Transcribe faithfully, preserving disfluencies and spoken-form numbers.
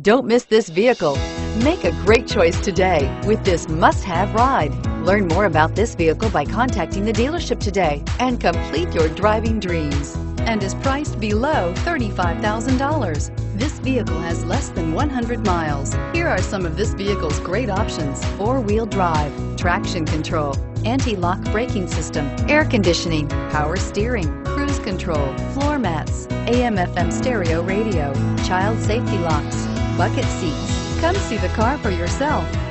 Don't miss this vehicle. Make a great choice today with this must-have ride. Learn more about this vehicle by contacting the dealership today and complete your driving dreams, and is priced below thirty-five thousand dollars. This vehicle has less than one hundred miles. Here are some of this vehicle's great options: four-wheel drive, traction control, anti-lock braking system, air conditioning, power steering, cruise control, floor mats, A M F M stereo radio, child safety locks, bucket seats. Come see the car for yourself.